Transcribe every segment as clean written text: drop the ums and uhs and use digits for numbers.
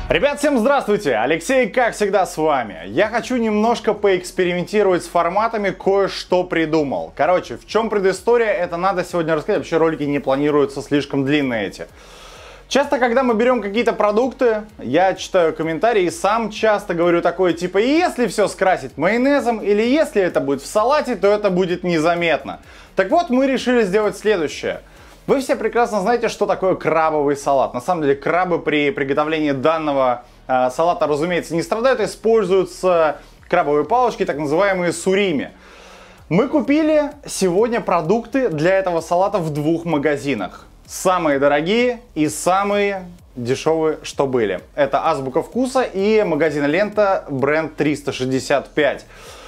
Ребят, всем здравствуйте! Алексей, как всегда, с вами. Я хочу немножко поэкспериментировать с форматами, кое-что придумал. Короче, в чем предыстория, это надо сегодня рассказать. Вообще ролики не планируются слишком длинные эти. Часто, когда мы берем какие-то продукты, я читаю комментарии и сам часто говорю такое, типа, если все скрасить майонезом или если это будет в салате, то это будет незаметно. Так вот, мы решили сделать следующее. Вы все прекрасно знаете, что такое крабовый салат. На самом деле, крабы при приготовлении данного салата, разумеется, не страдают. Используются крабовые палочки, так называемые сурими. Мы купили сегодня продукты для этого салата в двух магазинах. Самые дорогие и самые дешевые, что были. Это Азбука Вкуса и магазин Лента, бренд 365.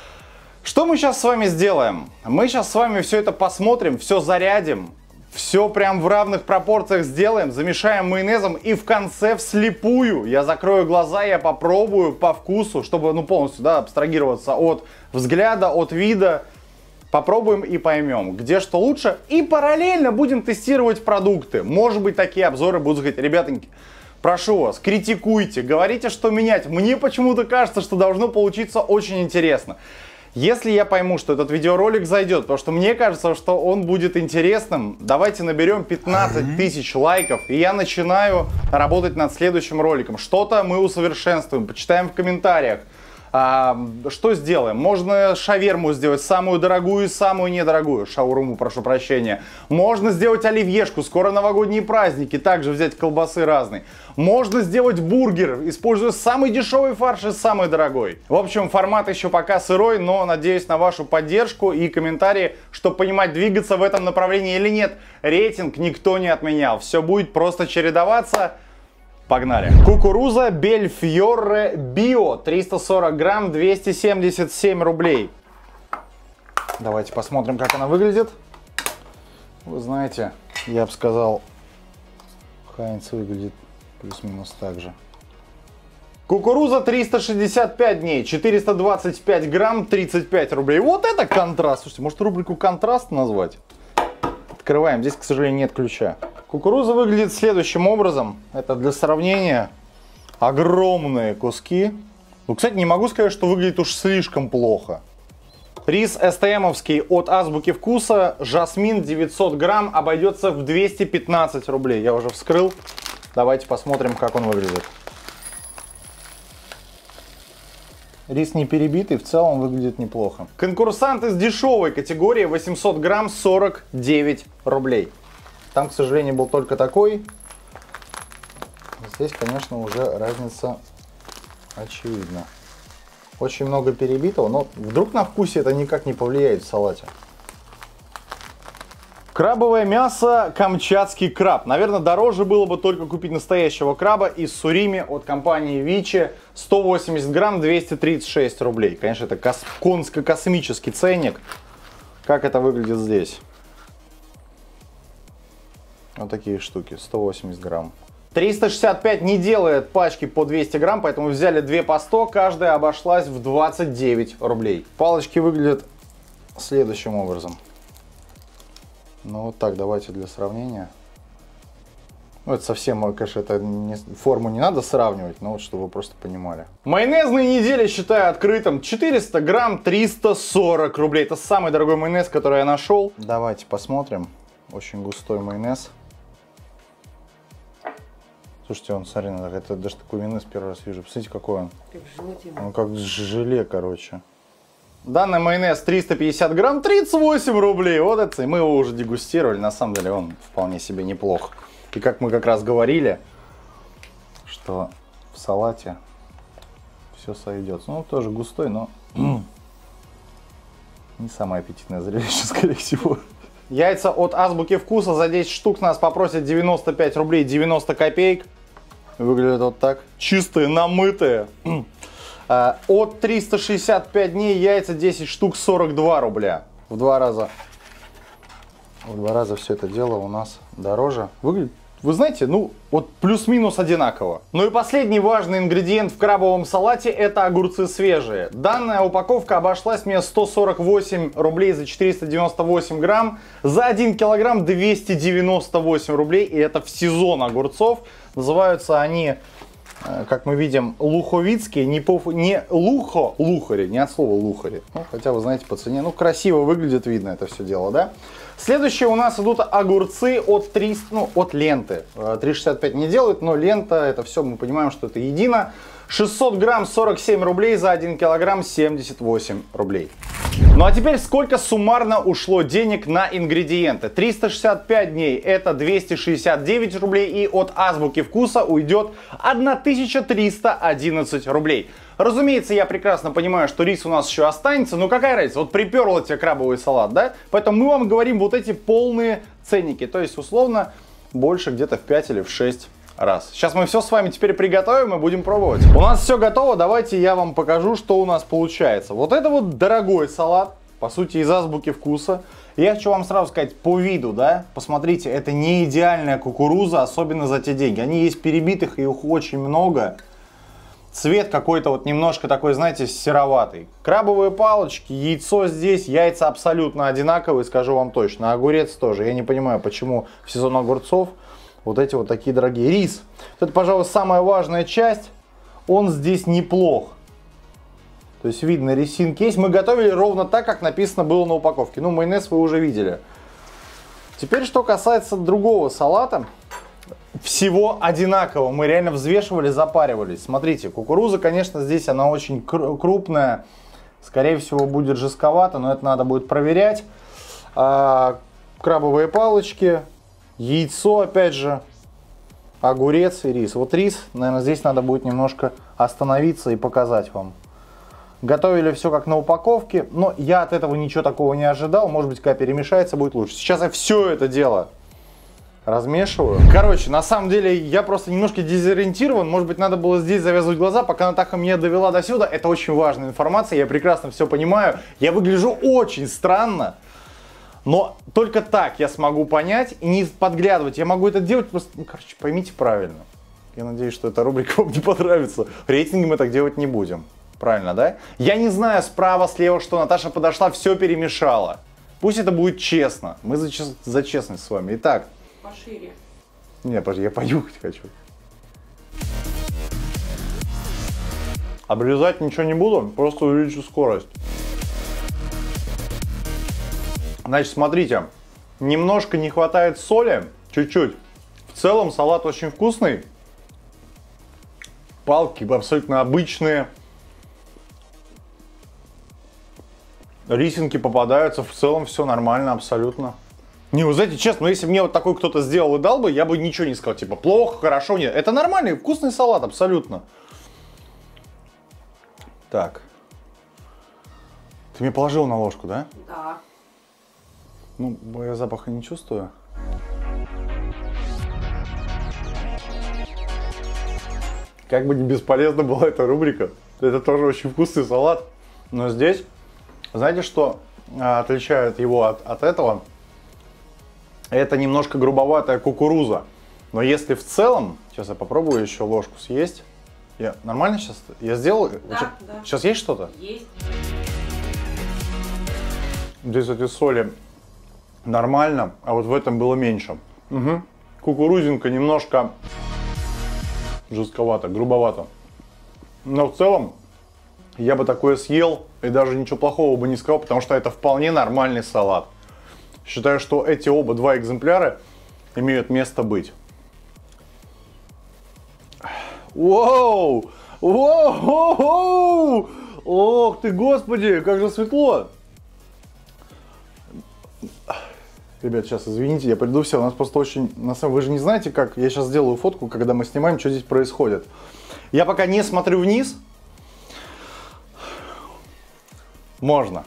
Что мы сейчас с вами сделаем? Мы сейчас с вами все это посмотрим, все зарядим. Все прям в равных пропорциях сделаем, замешаем майонезом и в конце вслепую я закрою глаза, я попробую по вкусу, чтобы полностью абстрагироваться от взгляда, от вида. Попробуем и поймем, где что лучше. И параллельно будем тестировать продукты. Может быть, такие обзоры будут говорить, ребятоньки, прошу вас, критикуйте, говорите, что менять. Мне почему-то кажется, что должно получиться очень интересно. Если я пойму, что этот видеоролик зайдет, потому что мне кажется, что он будет интересным, давайте наберем 15 тысяч лайков, и я начинаю работать над следующим роликом. Что-то мы усовершенствуем, почитаем в комментариях. Что сделаем? Можно шаверму сделать, самую дорогую и самую недорогую. Шаурму, прошу прощения. Можно сделать оливьешку, скоро новогодние праздники, также взять колбасы разные. Можно сделать бургер, используя самый дешевый фарш и самый дорогой. В общем, формат еще пока сырой, но надеюсь на вашу поддержку и комментарии, чтобы понимать, двигаться в этом направлении или нет. Рейтинг никто не отменял, все будет просто чередоваться. Погнали. Кукуруза Бельфьоре Био, 340 грамм, 277 рублей. Давайте посмотрим, как она выглядит. Вы знаете, я бы сказал, Хайнц выглядит плюс-минус так же. Кукуруза 365 дней, 425 грамм, 35 рублей. Вот это контраст. Слушайте, может рубрику контраст назвать? Открываем. Здесь, к сожалению, нет ключа. Кукуруза выглядит следующим образом. Это для сравнения огромные куски. Ну, кстати, не могу сказать, что выглядит уж слишком плохо. Рис СТМовский от Азбуки Вкуса, жасмин 900 грамм, обойдется в 215 рублей. Я уже вскрыл. Давайте посмотрим, как он выглядит. Рис не перебитый, в целом выглядит неплохо. Конкурсант из дешевой категории, 800 грамм, 49 рублей. Там, к сожалению, был только такой. Здесь, конечно, уже разница очевидна. Очень много перебитого, но вдруг на вкусе это никак не повлияет в салате. Крабовое мясо, камчатский краб. Наверное, дороже было бы только купить настоящего краба из сурими от компании Вичи. 180 грамм, 236 рублей. Конечно, это конско-космический ценник. Как это выглядит здесь? Вот такие штуки, 180 грамм. 365 не делает пачки по 200 грамм, поэтому взяли 2 по 100, каждая обошлась в 29 рублей. Палочки выглядят следующим образом. Ну вот так, давайте для сравнения. Ну это совсем, конечно, форму не надо сравнивать, но вот чтобы вы просто понимали. Майонезные недели считаю открытым. 400 грамм, 340 рублей. Это самый дорогой майонез, который я нашел. Давайте посмотрим. Очень густой майонез. Слушайте, он, смотри, это даже такой майонез первый раз вижу. Посмотрите, какой он. Он как желе, короче. Данный майонез 350 грамм, 38 рублей. Вот это, и мы его уже дегустировали. На самом деле он вполне себе неплох. И как мы как раз говорили, что в салате все сойдется. Ну, тоже густой, но не самое аппетитное зрелище, скорее всего. Яйца от Азбуки Вкуса за 10 штук нас попросят 95 рублей 90 копеек. Выглядят вот так. Чистые, намытые. От 365 дней яйца 10 штук 42 рубля. В два раза все это дело у нас дороже. Выглядит, вы знаете, ну вот плюс-минус одинаково. Ну и последний важный ингредиент в крабовом салате — это огурцы свежие. Данная упаковка обошлась мне 148 рублей за 498 грамм. За 1 килограмм 298 рублей. И это в сезон огурцов. Называются они как мы видим, луховицкие, не лухари, не от слова лухари. Ну, хотя вы знаете, по цене, ну, красиво выглядит, видно это все дело, да? Следующие у нас идут огурцы от 300, ну, от ленты. 3,65 не делают, но лента, это все, мы понимаем, что это едино. 600 грамм 47 рублей, за 1 килограмм 78 рублей. Ну а теперь сколько суммарно ушло денег на ингредиенты? 365 дней это 269 рублей, и от Азбуки Вкуса уйдет 1311 рублей. Разумеется, я прекрасно понимаю, что рис у нас еще останется, но какая разница? Вот приперла тебе крабовый салат, да? Поэтому мы вам говорим вот эти полные ценники, то есть условно больше где-то в 5 или в 6 раз. Сейчас мы все с вами теперь приготовим и будем пробовать. У нас все готово, давайте я вам покажу, что у нас получается. Вот это вот дорогой салат, по сути, из Азбуки Вкуса. Я хочу вам сразу сказать, по виду, да, посмотрите, это не идеальная кукуруза, особенно за те деньги. Они есть перебитых, и их очень много. Цвет какой-то вот немножко такой, знаете, сероватый. Крабовые палочки, яйцо здесь, яйца абсолютно одинаковые, скажу вам точно. Огурец тоже. Я не понимаю, почему в сезон огурцов вот эти вот такие дорогие. Рис. Это, пожалуй, самая важная часть. Он здесь неплох. То есть видно, рисинки есть. Мы готовили ровно так, как написано было на упаковке. Ну, майонез вы уже видели. Теперь, что касается другого салата. Всего одинаково. Мы реально взвешивали, запаривались. Смотрите, кукуруза, конечно, здесь она очень крупная. Скорее всего, будет жестковато, но это надо будет проверять. Крабовые палочки. Яйцо, опять же, огурец и рис. Вот рис, наверное, здесь надо будет немножко остановиться и показать вам. Готовили все как на упаковке, но я от этого ничего такого не ожидал. Может быть, когда перемешается, будет лучше. Сейчас я все это дело размешиваю. Короче, на самом деле, я просто немножко дезориентирован. Может быть, надо было здесь завязывать глаза, пока Натаха меня довела до сюда. Это очень важная информация, я прекрасно все понимаю. Я выгляжу очень странно. Но только так я смогу понять и не подглядывать. Я могу это делать просто, ну, короче, поймите правильно. Я надеюсь, что эта рубрика вам не понравится. Рейтинги мы так делать не будем. Правильно, да? Я не знаю справа, слева, что Наташа подошла, все перемешала. Пусть это будет честно. Мы за честность с вами. Итак. Пошире. Не, подожди, я понюхать хочу. Обрезать ничего не буду, просто увеличу скорость. Значит, смотрите, немножко не хватает соли, чуть-чуть. В целом салат очень вкусный. Палки абсолютно обычные. Рисинки попадаются, в целом все нормально абсолютно. Не, вы знаете, честно, если мне вот такой кто-то сделал и дал бы, я бы ничего не сказал, типа, плохо, хорошо, нет. Это нормальный, вкусный салат, абсолютно. Так. Ты мне положил на ложку, да? Да. Ну, я запаха не чувствую. Как бы не бесполезна была эта рубрика, это тоже очень вкусный салат. Но здесь, знаете, что отличает его от этого? Это немножко грубоватая кукуруза. Но если в целом, сейчас я попробую еще ложку съесть. Нормально сейчас? Я сделал? Да, да. Сейчас есть что-то? Есть. Здесь эти соли нормально, а вот в этом было меньше. Угу. Кукурузинка немножко жестковато, грубовато. Но в целом я бы такое съел и даже ничего плохого бы не сказал, потому что это вполне нормальный салат. Считаю, что эти два экземпляра имеют место быть. Воу! Воу! Ох ты, господи, как же светло! Ребят, сейчас извините, я приду все. У нас просто очень... Вы же не знаете, как... Я сейчас сделаю фотку, когда мы снимаем, что здесь происходит. Я пока не смотрю вниз. Можно.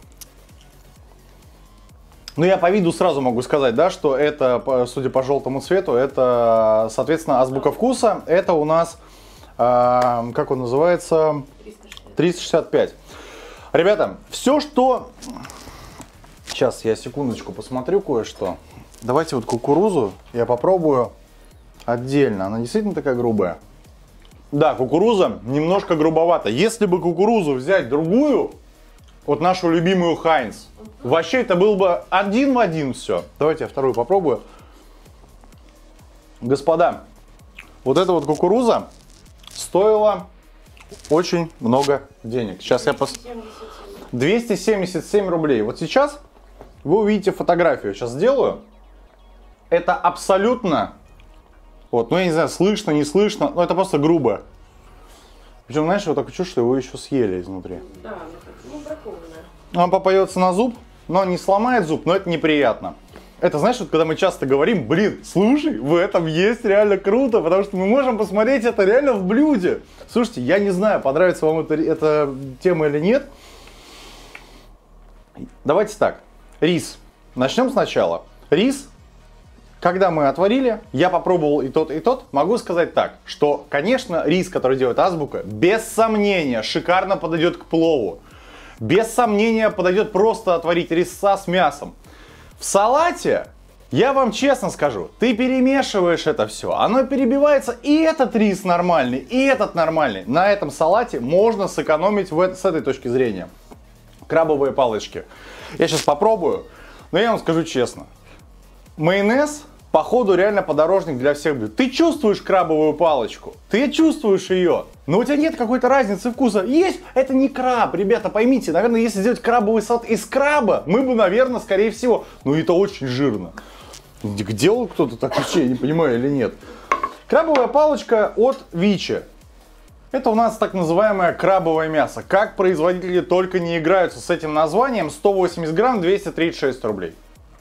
Ну, я по виду сразу могу сказать, да, что это, судя по желтому цвету, это, соответственно, Азбука Вкуса. Это у нас, как он называется? 365. Ребята, все, что... Сейчас я секундочку посмотрю кое-что. Давайте вот кукурузу я попробую отдельно. Она действительно такая грубая. Да, кукуруза немножко грубовата. Если бы кукурузу взять другую, вот нашу любимую Хайнц, вообще это был бы один в один все. Давайте я вторую попробую. Господа, вот эта вот кукуруза, стоило очень много денег. Сейчас я 277 рублей. Вот сейчас вы увидите фотографию. Сейчас сделаю. Это абсолютно... Вот, ну я не знаю, слышно, не слышно, но это просто грубо. Причем, знаешь, вот такое чувство, что его еще съели изнутри. Да, ну бракованное. Он попадется на зуб, но не сломает зуб, но это неприятно. Это, знаешь, вот когда мы часто говорим, блин, слушай, в этом есть реально круто, потому что мы можем посмотреть это реально в блюде. Слушайте, я не знаю, понравится вам эта тема или нет. Давайте так, рис. Начнем сначала. Рис. Когда мы отварили, я попробовал и тот, могу сказать так, что, конечно, рис, который делает Азбука, без сомнения, шикарно подойдет к плову. Без сомнения подойдет просто отварить риса с мясом. В салате, я вам честно скажу, ты перемешиваешь это все, оно перебивается, и этот рис нормальный, и этот нормальный. На этом салате можно сэкономить с этой точки зрения. Крабовые палочки. Я сейчас попробую, но я вам скажу честно. Майонез, походу, реально подорожник для всех блюд. Ты чувствуешь крабовую палочку, ты чувствуешь ее, но у тебя нет какой-то разницы вкуса. Есть, это не краб, ребята, поймите. Наверное, если сделать крабовый салат из краба, мы бы, наверное, скорее всего, ну это очень жирно. Делал кто-то так вообще, я не понимаю, или нет. Крабовая палочка от Вичи. Это у нас так называемое крабовое мясо. Как производители только не играются с этим названием. 180 грамм, 236 рублей.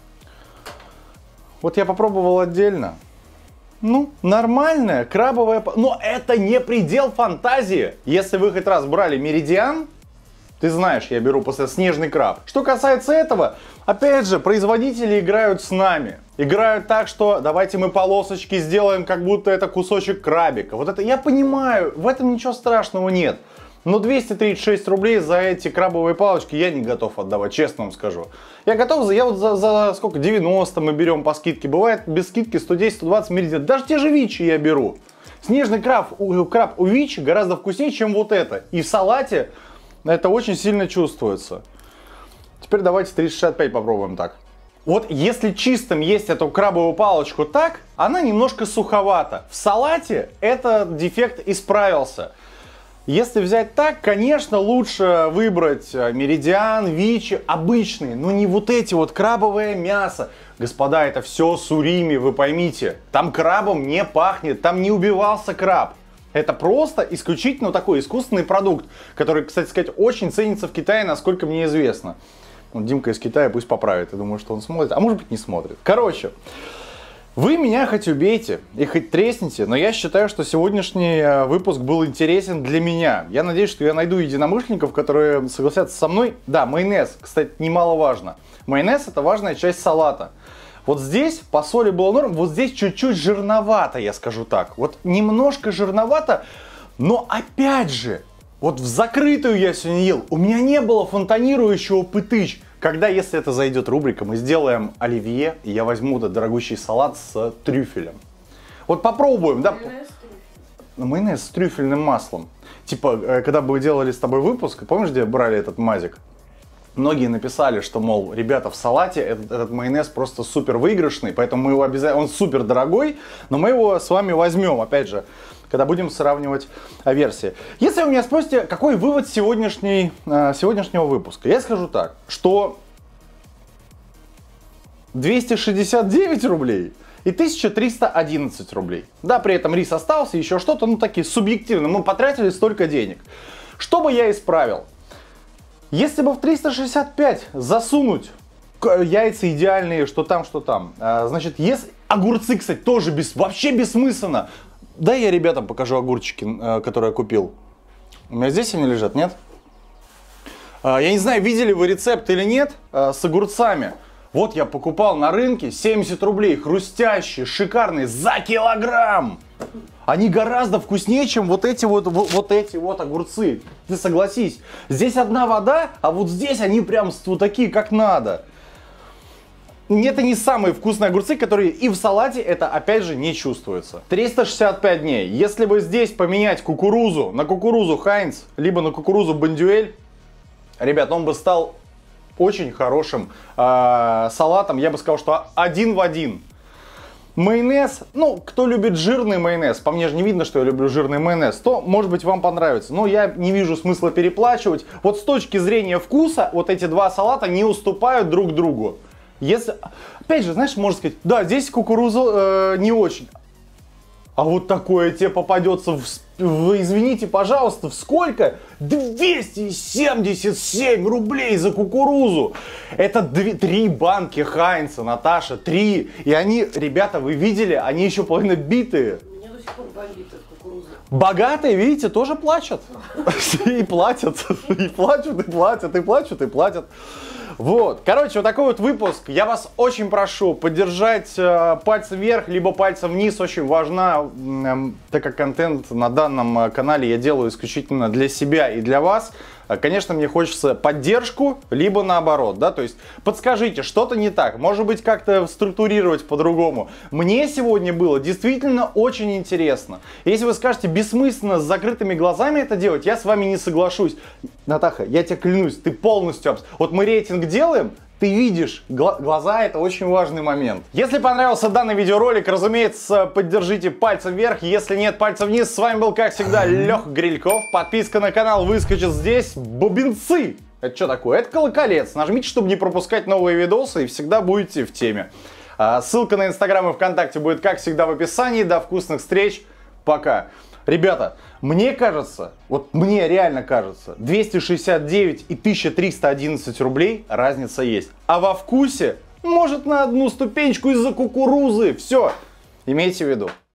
Вот я попробовал отдельно. Ну, нормальная крабовая... Но это не предел фантазии. Если вы хоть раз брали меридиан, ты знаешь, я беру после снежный краб. Что касается этого, опять же, производители играют с нами. Играют так, что давайте мы полосочки сделаем, как будто это кусочек крабика. Вот это я понимаю, в этом ничего страшного нет. Но 236 рублей за эти крабовые палочки я не готов отдавать, честно вам скажу. Я готов, я вот за сколько, 90 мы берем по скидке. Бывает без скидки 110-120 меридиан. Даже те же Вичи я беру. Снежный краб у Вичи гораздо вкуснее, чем вот это. И в салате это очень сильно чувствуется. Теперь давайте 365 попробуем так. Вот если чистым есть эту крабовую палочку так, она немножко суховата. В салате этот дефект исправился. Если взять так, конечно, лучше выбрать меридиан, Вичи, обычные, но не вот эти вот крабовое мясо. Господа, это все сурими, вы поймите. Там крабом не пахнет, там не убивался краб. Это просто исключительно такой искусственный продукт, который, кстати сказать, очень ценится в Китае, насколько мне известно. Вот Димка из Китая пусть поправит, я думаю, что он смотрит, а может быть не смотрит. Короче. Вы меня хоть убейте и хоть тресните, но я считаю, что сегодняшний выпуск был интересен для меня. Я надеюсь, что я найду единомышленников, которые согласятся со мной. Да, майонез, кстати, немаловажно. Майонез — это важная часть салата. Вот здесь по соли было норм, вот здесь чуть-чуть жирновато, я скажу так. Вот немножко жирновато, но опять же, вот в закрытую я сегодня ел. У меня не было фонтанирующего пытыч. Когда, если это зайдет рубрика, мы сделаем оливье, и я возьму этот дорогущий салат с трюфелем. Вот попробуем, да? Майонез с трюфельным маслом. Типа, когда мы делали с тобой выпуск, помнишь, где брали этот мазик? Многие написали, что, мол, ребята, в салате этот майонез просто супер выигрышный, поэтому мы его обязательно, он супер дорогой, но мы его с вами возьмем, опять же, когда будем сравнивать версии. Если вы меня спросите, какой вывод сегодняшнего выпуска, я скажу так, что 269 рублей и 1311 рублей. Да, при этом рис остался, еще что-то, ну такие субъективно, мы потратили столько денег. Что бы я исправил? Если бы в 365 засунуть яйца идеальные, что там, значит, если огурцы, кстати, тоже вообще бессмысленно. Да, я ребятам покажу огурчики, которые я купил. У меня здесь они лежат, нет? Я не знаю, видели вы рецепт или нет с огурцами. Вот я покупал на рынке 70 рублей, хрустящие, шикарные, за килограмм. Они гораздо вкуснее, чем вот эти вот огурцы. Ты согласись, здесь одна вода, а вот здесь они прям вот такие, как надо. Это не самые вкусные огурцы, которые и в салате это опять же не чувствуется. 365 дней. Если бы здесь поменять кукурузу на кукурузу Хайнц, либо на кукурузу Бондюэль, ребят, он бы стал очень хорошим салатом. Я бы сказал, что один в один. Майонез, ну, кто любит жирный майонез, по мне же не видно, что я люблю жирный майонез, то, может быть, вам понравится. Но я не вижу смысла переплачивать. Вот с точки зрения вкуса, вот эти два салата не уступают друг другу. Если, опять же, знаешь, можно сказать, да, здесь кукуруза не очень. А вот такое тебе попадется извините, пожалуйста, в сколько? 277 рублей за кукурузу. Это 3 банки Хайнца, Наташа, 3. И они, ребята, вы видели, они еще половина битые. Меня до сих пор бомбит от кукурузы. Богатые, видите, тоже плачут. И платят, и плачут, и платят, и плачут, и платят. Вот, короче, вот такой вот выпуск. Я вас очень прошу поддержать пальцем вверх, либо пальцем вниз. Очень важно, так как контент на данном канале я делаю исключительно для себя и для вас. Конечно, мне хочется поддержку, либо наоборот, да, то есть подскажите, что-то не так, может быть, как-то структурировать по-другому. Мне сегодня было действительно очень интересно. Если вы скажете бессмысленно с закрытыми глазами это делать, я с вами не соглашусь. Натаха, я тебе клянусь, ты полностью... Вот мы рейтинг делаем, ты видишь, глаза — это очень важный момент. Если понравился данный видеоролик, разумеется, поддержите пальцем вверх. Если нет, пальцем вниз. С вами был, как всегда, Леха Грильков. Подписка на канал выскочит здесь. Бубенцы! Это что такое? Это колоколец. Нажмите, чтобы не пропускать новые видосы, и всегда будете в теме. Ссылка на Инстаграм и ВКонтакте будет, как всегда, в описании. До вкусных встреч. Пока. Ребята, мне кажется, вот мне реально кажется, 269 и 1311 рублей разница есть. А во вкусе, может, на одну ступенечку из-за кукурузы. Все, имейте в виду.